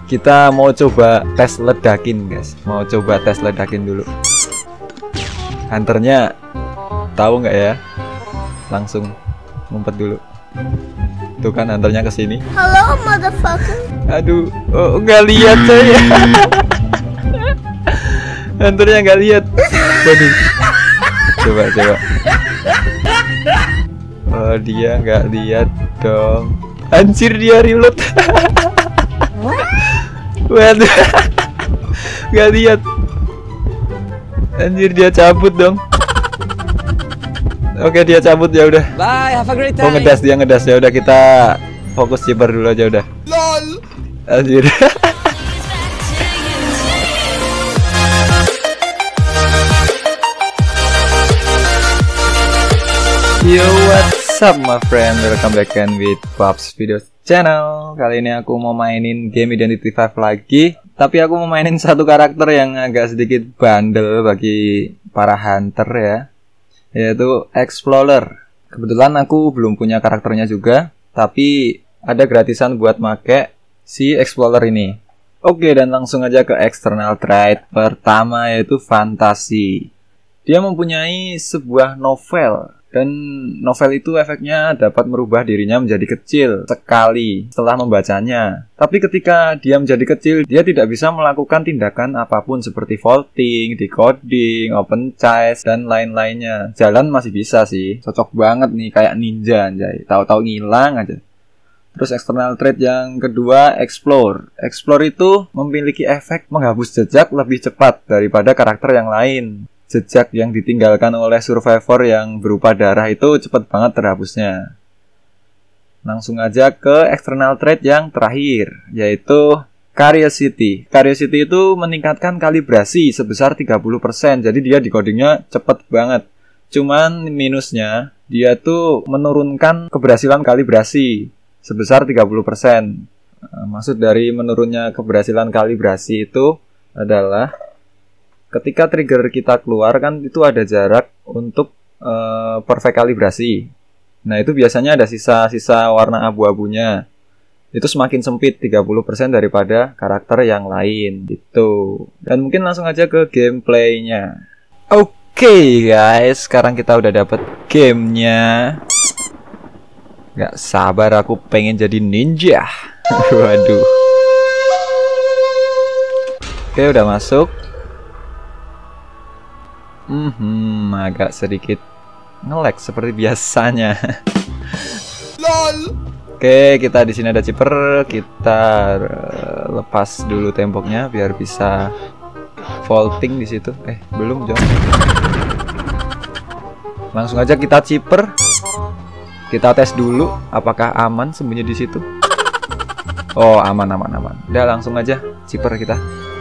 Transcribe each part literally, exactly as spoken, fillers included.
Kita mau coba tes ledakin guys. Mau coba tes ledakin dulu. Hunternya tahu nggak ya? Langsung ngumpet dulu. Tuh kan hunternya kesini. Halo motherfucker. Aduh, oh nggak lihat saya. Hunternya nggak lihat. Waduh. Coba coba. Oh dia nggak lihat dong. Anjir dia reload. Waduh. Nggak lihat. Anjir dia cabut dong. Oke dia cabut ya udah. Bye, have a great time. Oh ngedas dia ngedas ya udah kita fokus ciper dulu aja udah. Lol. Anjir. Yo what's up my friend, welcome back again with Pops Videos Channel. Kali ini aku mau mainin game Identity five lagi. Tapi aku mau mainin satu karakter yang agak sedikit bandel bagi para hunter ya, yaitu Explorer. Kebetulan aku belum punya karakternya juga, tapi ada gratisan buat make si Explorer ini. Oke dan langsung aja ke external trait pertama, yaitu fantasi. Dia mempunyai sebuah novel. Dan novel itu efeknya dapat merubah dirinya menjadi kecil sekali setelah membacanya. Tapi ketika dia menjadi kecil, dia tidak bisa melakukan tindakan apapun seperti vaulting, decoding, open chest, dan lain-lainnya. Jalan masih bisa sih, cocok banget nih kayak ninja anjay. Tahu-tahu ngilang aja. Terus external trait yang kedua, explore. Explore itu memiliki efek menghapus jejak lebih cepat daripada karakter yang lain. Jejak yang ditinggalkan oleh survivor yang berupa darah itu cepat banget terhapusnya. Langsung aja ke external trait yang terakhir, yaitu Curiosity. Curiosity itu meningkatkan kalibrasi sebesar tiga puluh persen, jadi dia decodingnya cepet banget. Cuman minusnya, dia tuh menurunkan keberhasilan kalibrasi sebesar tiga puluh persen. Maksud dari menurunnya keberhasilan kalibrasi itu adalah ketika trigger kita keluar kan itu ada jarak untuk uh, perfect kalibrasi. Nah itu biasanya ada sisa-sisa warna abu-abunya. Itu semakin sempit tiga puluh persen daripada karakter yang lain gitu. Dan mungkin langsung aja ke gameplaynya. Oke okay, guys, sekarang kita udah dapet gamenya. Gak sabar aku pengen jadi ninja. Waduh. Oke okay, udah masuk. Hmm, agak sedikit nge-lag seperti biasanya. Lol. Oke, kita di sini ada ciper, kita lepas dulu temboknya biar bisa vaulting di situ. Eh, belum, Jom. Langsung aja kita ciper. Kita tes dulu apakah aman sembunyi di situ. Oh, aman aman aman. Udah langsung aja ciper kita.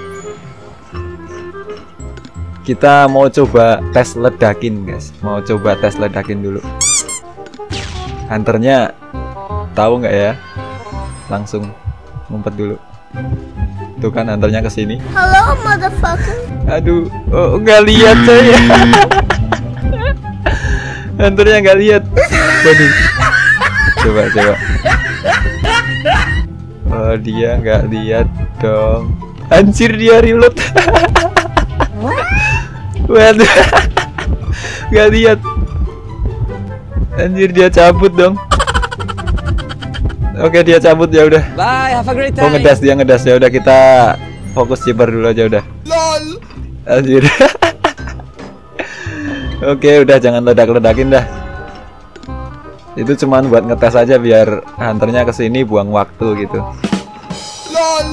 Kita mau coba tes ledakin guys. Mau coba tes ledakin dulu. Hunternya tahu nggak ya? Langsung ngumpet dulu. Tuh kan hunternya kesini. Halo motherfucker. Aduh, oh nggak lihat saya. Hunternya nggak lihat. Waduh. Coba coba. Oh dia nggak lihat dong. Anjir dia reload. Waduh. Gak lihat. Anjir dia cabut dong. Oke dia cabut ya udah. Bye, have a great time. Oh ngedas dia ngedas ya udah kita fokus ciper dulu aja udah. Lol. Anjir. Oke udah jangan ledak-ledakin dah. Itu cuman buat ngetes aja biar hunternya kesini buang waktu gitu. Lol.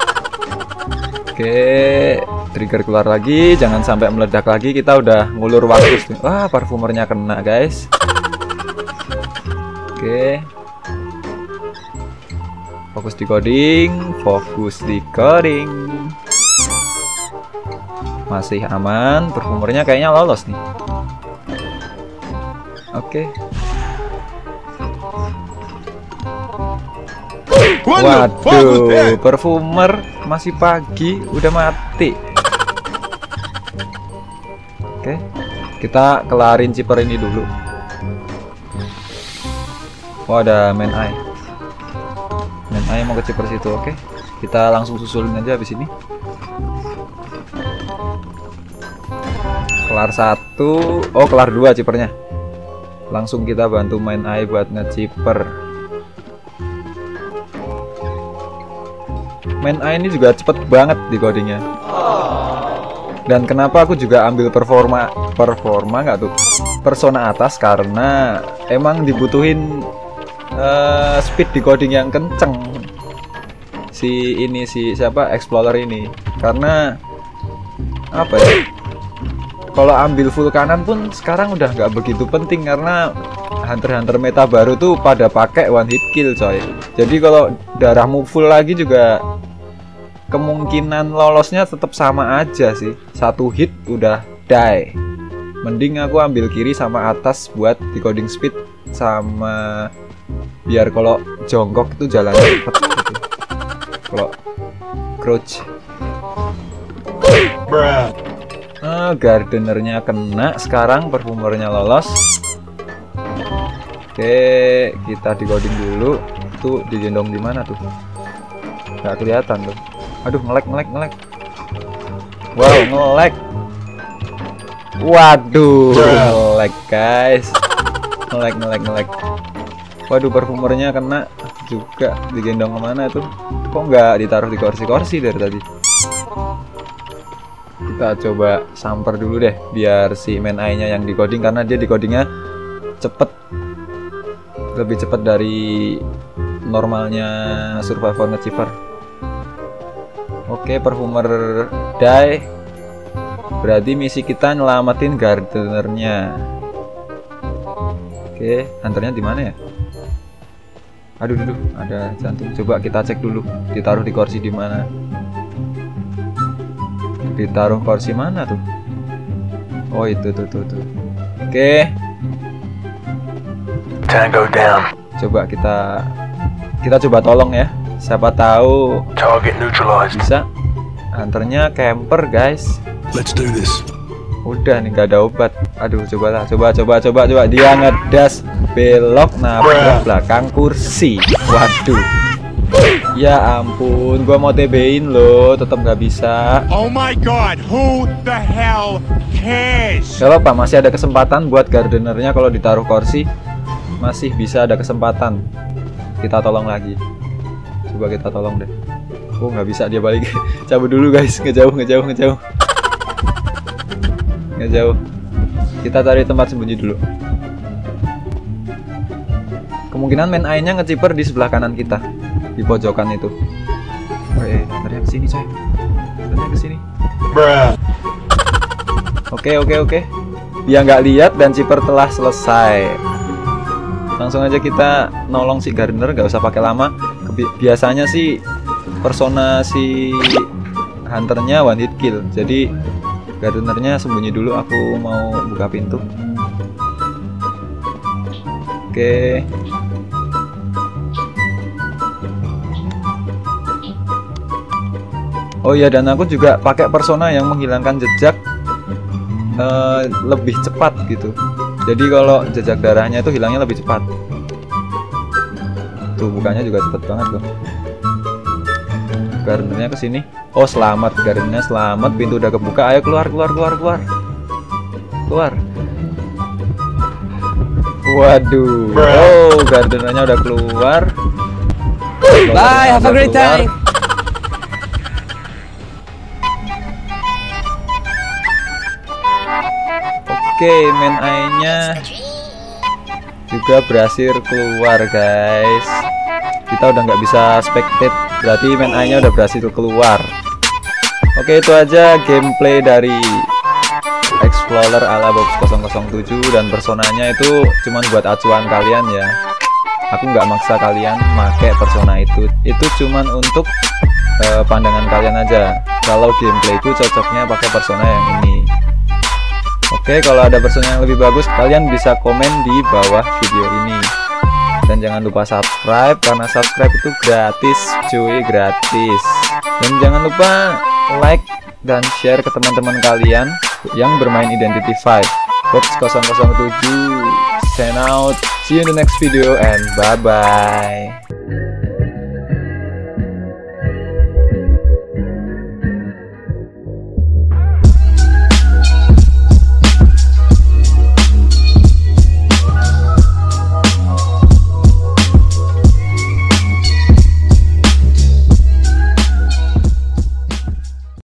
Oke, trigger keluar lagi, jangan sampai meledak lagi. Kita udah ngulur waktu. Wah, parfumernya kena, guys. Oke. Fokus di coding, fokus di coding. Masih aman, parfumernya kayaknya lolos nih. Oke. Waduh, perfumer masih pagi udah mati. Oke, kita kelarin ciper ini dulu. Oh ada main eye. Main eye mau ke ciper situ, oke. Kita langsung susulin aja habis ini. Kelar satu, oh kelar dua cipernya. Langsung kita bantu main A I buat ngeciper. Main A I ini juga cepet banget di codingnya. Dan kenapa aku juga ambil performa performa nggak tuh persona atas, karena emang dibutuhin uh, speed decoding yang kenceng si ini si siapa Explorer ini, karena apa ya, kalau ambil full kanan pun sekarang udah nggak begitu penting karena hunter-hunter meta baru tuh pada pakai one hit kill coy. Jadi kalau darahmu full lagi juga kemungkinan lolosnya tetap sama aja sih, satu hit udah die. Mending aku ambil kiri sama atas buat decoding speed, sama biar kalau jongkok itu jalan cepet gitu. Kalau crouch ah, gardenernya kena, sekarang perfumernya lolos. Oke, kita decoding dulu. Tuh digendong di mana tuh? Nggak kelihatan tuh. Aduh, ngelek ngelek ngelek. Wow, ngelek. Waduh, ngelek guys. Ngelek ngelek ngelek. Waduh, perfumernya kena juga. Digendong kemana tuh? Kok nggak ditaruh di kursi-kursi dari tadi? Kita coba samper dulu deh biar si main A I-nya yang decoding, karena dia decodingnya cepet, lebih cepet dari normalnya survivor ngeciper. Oke, perfumer die. Berarti misi kita nyelamatin gardenernya. Oke, hunternya di mana ya? Aduh, aduh, ada jantung. Coba kita cek dulu. Ditaruh di kursi di mana? Ditaruh kursi mana tuh? Oh, itu tuh tuh tuh. Oke. Tango down. Coba kita kita coba tolong ya. Siapa tahu Target neutralized. bisa. Hunternya camper, guys. Let's do this. Udah nih, nggak ada obat. Aduh, cobalah, coba coba coba coba dia ngedas belok nabrak belakang kursi. Waduh. Ya ampun, gua mau T B-in loh, tetap nggak bisa. Oh my god, who the hell cares? Gak apa-apa, masih ada kesempatan buat gardenernya. Kalau ditaruh kursi masih bisa ada kesempatan. Kita tolong lagi. Coba kita tolong deh. Oh, nggak bisa, dia balik. Cabut dulu guys, ngejauh ngejauh ngejauh ngejauh. Kita cari tempat sembunyi dulu. Kemungkinan main A I-nya ngeciper di sebelah kanan kita, di pojokan itu. Oh, eh, hunternya kesini coy. Hunternya kesini. Oke oke oke. Dia nggak lihat dan ciper telah selesai. Langsung aja kita nolong si gardener, nggak usah pakai lama. Kebi- biasanya sih persona si hunternya one hit kill, jadi gardenernya sembunyi dulu. Aku mau buka pintu. Oke. Oh iya, dan aku juga pakai persona yang menghilangkan jejak uh, lebih cepat gitu. Jadi kalau jejak darahnya itu hilangnya lebih cepat. Tuh, bukanya juga cepet banget loh. Gardenernya kesini. Oh, selamat, gardenernya selamat. Pintu udah kebuka. Ayo keluar, keluar, keluar, keluar, keluar. Waduh. Oh, gardenernya udah keluar. Bye, have a great time. Oke, main A I-nya juga berhasil keluar guys. Kita udah nggak bisa spectate, berarti main A I-nya udah berhasil keluar. Oke, itu aja gameplay dari Explorer ala Box nol nol tujuh, dan personanya itu cuman buat acuan kalian ya. Aku nggak maksa kalian pakai persona itu. Itu cuman untuk uh, pandangan kalian aja. Kalau gameplayku cocoknya pakai persona yang ini. Oke, kalau ada persona yang lebih bagus, kalian bisa komen di bawah video ini. Dan jangan lupa subscribe, karena subscribe itu gratis cuy, gratis. Dan jangan lupa like dan share ke teman-teman kalian yang bermain Identity five. Box nol nol tujuh sign out. See you in the next video and bye bye.